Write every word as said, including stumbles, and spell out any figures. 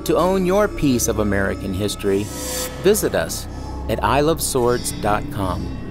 To own your piece of American history, visit us at I love swords dot com.